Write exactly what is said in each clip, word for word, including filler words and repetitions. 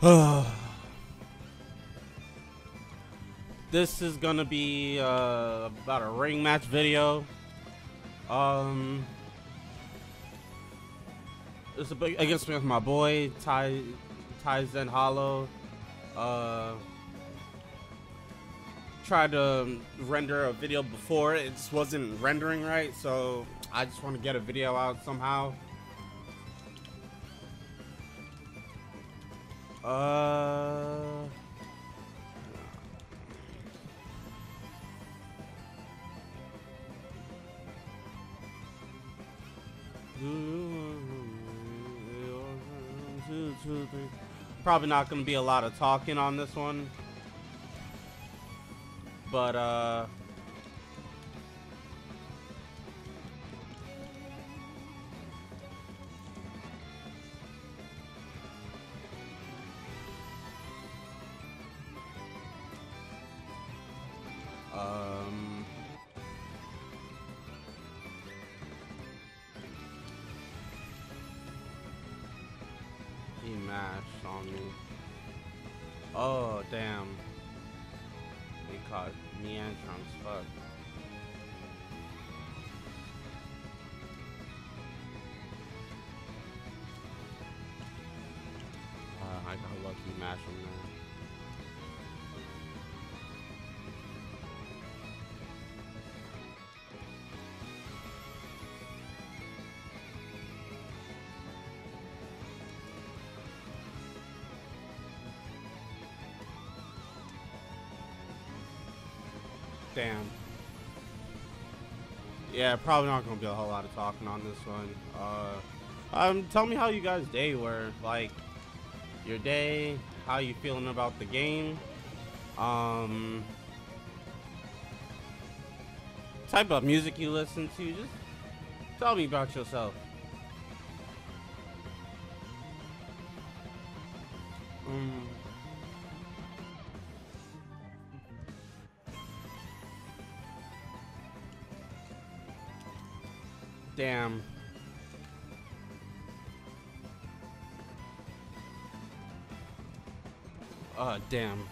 This is gonna be uh, about a ring match video. Um, it's a big against me with my boy Ty Ty Zen Hollow. Uh, tried to render a video before, it just wasn't rendering right, so I just want to get a video out somehow. Uh. Probably not going to be a lot of talking on this one, but uh um he mashed on me. Oh damn. He caught me and Trunks. Fuck. Uh, I got lucky mash him there. Damn. Yeah, probably not gonna be a whole lot of talking on this one. Uh, um, tell me how you guys' day were. Like, your day, how you feeling about the game. Um, type of music you listen to. Just tell me about yourself. Um. Damn. Uh, damn.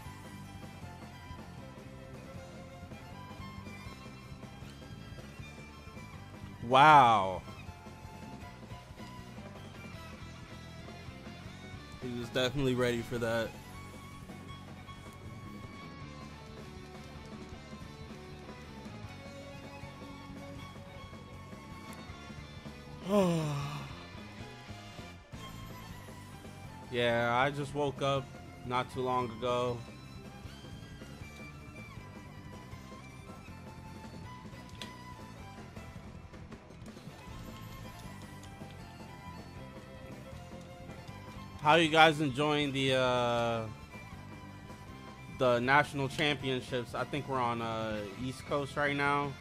Wow. He was definitely ready for that. Yeah, I just woke up not too long ago. How are you guys enjoying the uh, the national championships? I think we're on uh, East Coast right now.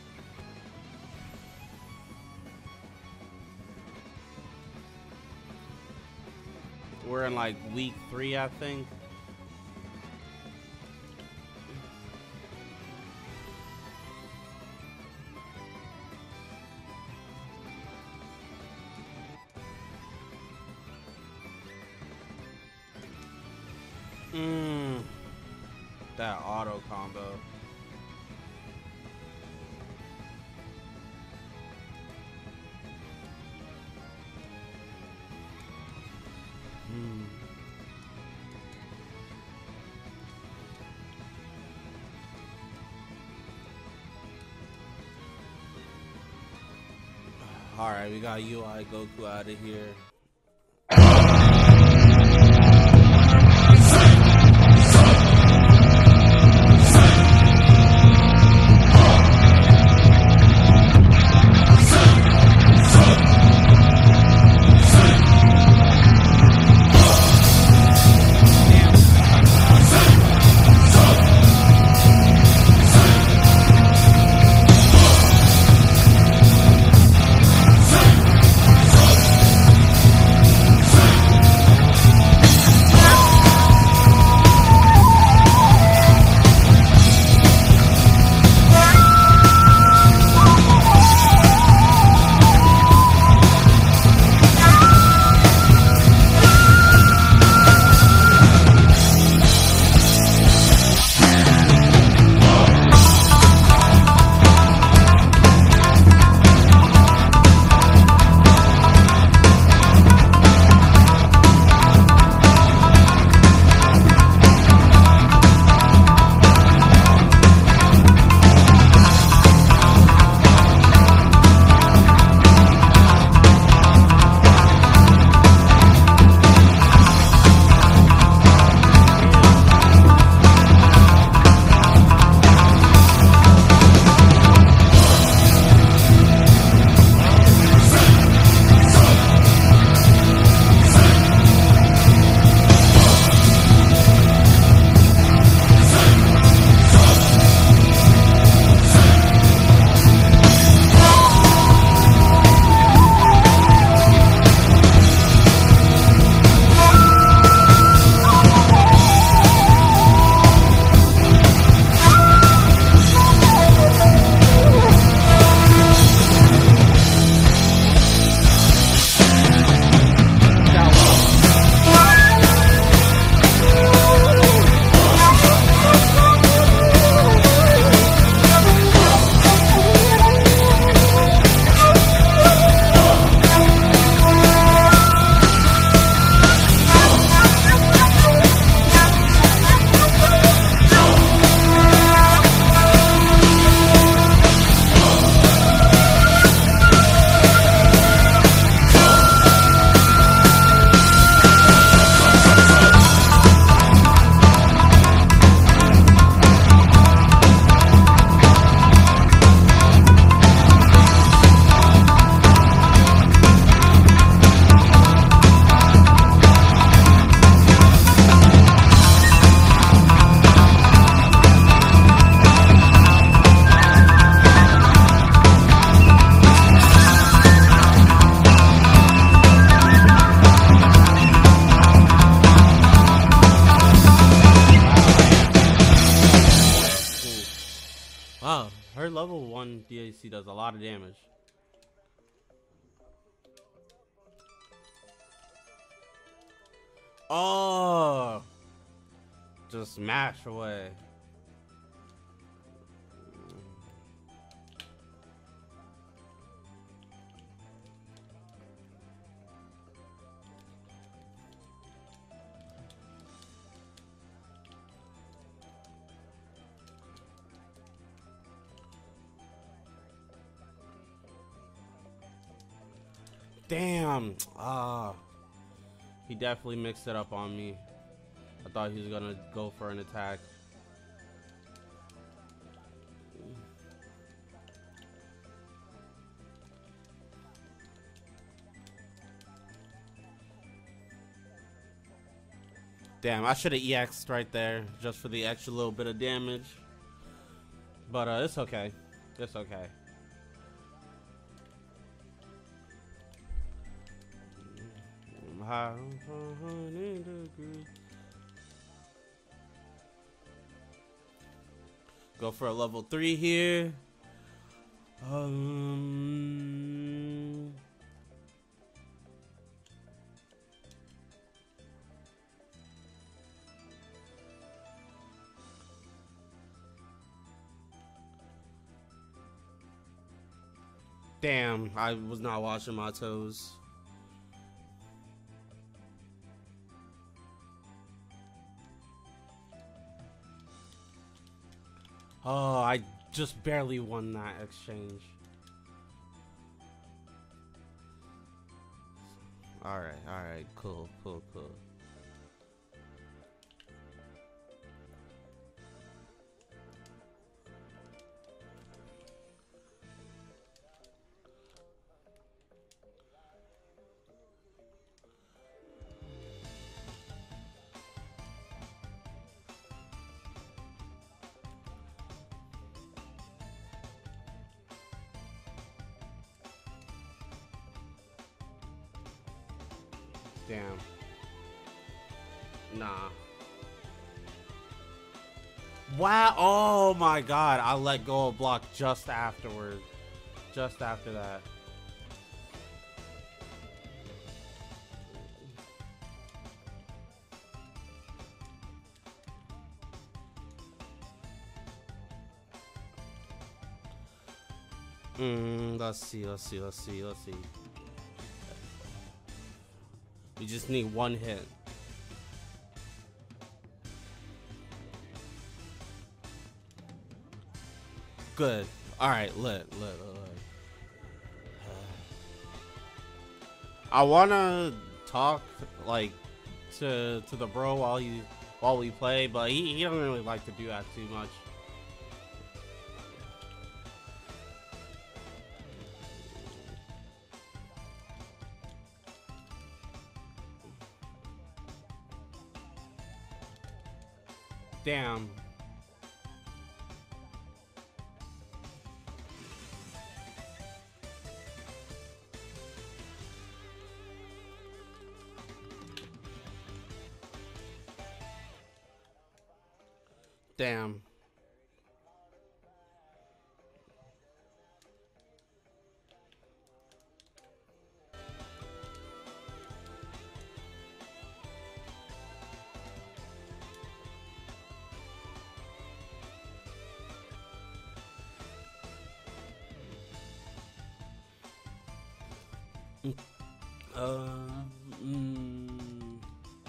We're in like week three, I think. Mmm. That auto combo. Alright, we got U I Goku out of here. Her level one D A C does a lot of damage. Oh, just smash away. Damn. Ah. He definitely mixed it up on me. I thought he was gonna go for an attack. Damn, I should have E X'd right there just for the extra little bit of damage. But uh, it's okay. It's okay. Go for a level three here. Um, damn, I was not washing my toes. Oh, I just barely won that exchange. Alright, alright, cool, cool, cool. Damn. Nah. Wow. Oh my god. I let go of block just afterward. Just after that. Mm, let's see, let's see, let's see, let's see. We just need one hit. Good. All right, lit, lit, lit, lit. I wanna talk like to to the bro while you while we play, but he he don't really like to do that too much. Damn. Damn. Uh, mm,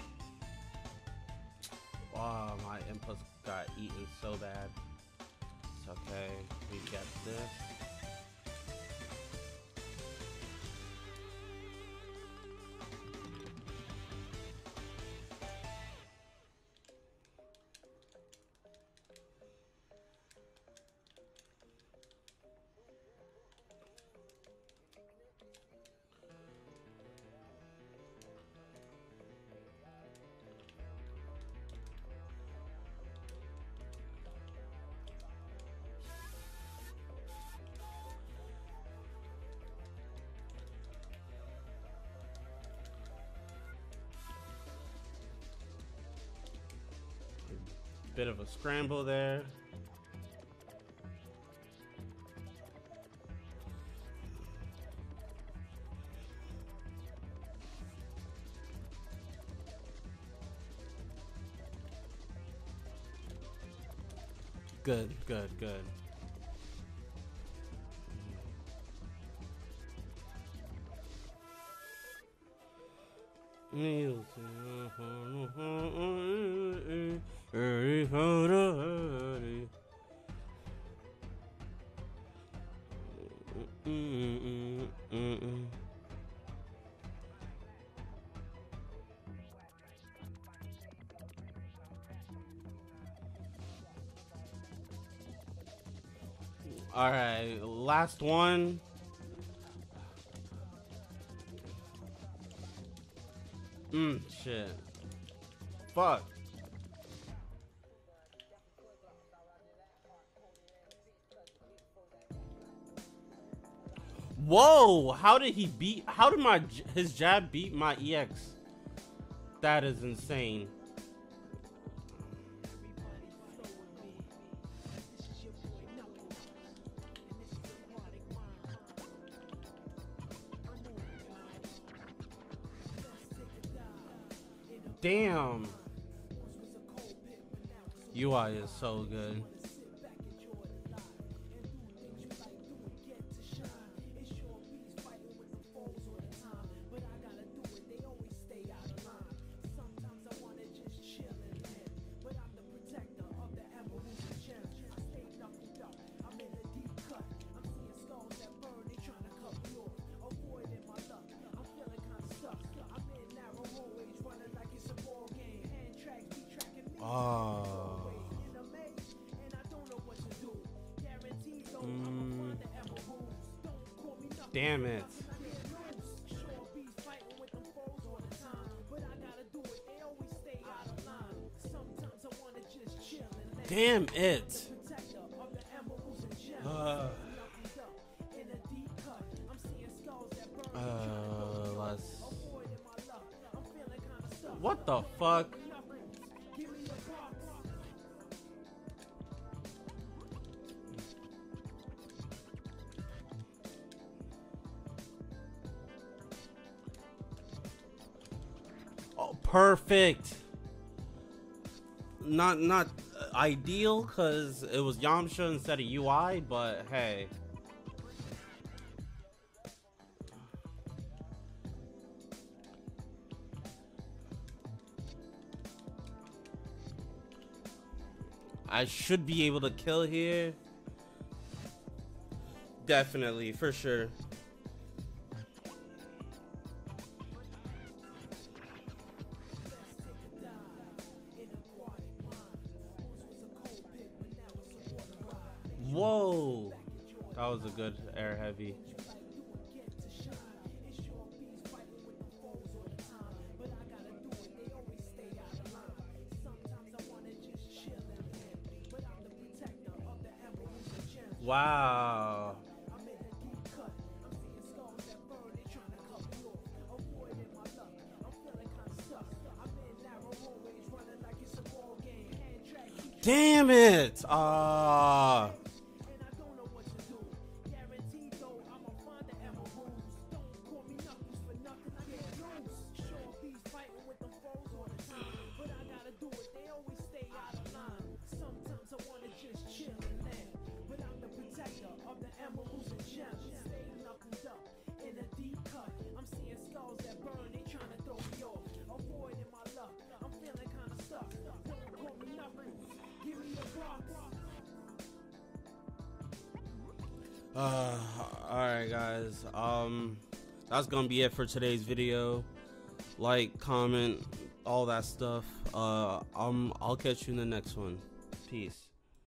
wow, my inputs got eaten so bad. It's okay. We get this. Bit of a scramble there. Good, good, good. All right, last one. Mm, shit. Fuck. Whoa, how did he beat, how did my, his jab beat my E X? That is insane. Damn. U I is so good. Oh. Mm. Damn it. Damn it. Uh, uh, let's... What the fuck? Oh, perfect. Not not ideal because it was Yamcha instead of U I, but hey. I should be able to kill here. Definitely, for sure. Whoa, that was a good air heavy. Wow. Damn it. Ah. Uh... Uh, alright guys, um, that's gonna be it for today's video. Like, comment, all that stuff. Uh, um, I'll catch you in the next one. Peace.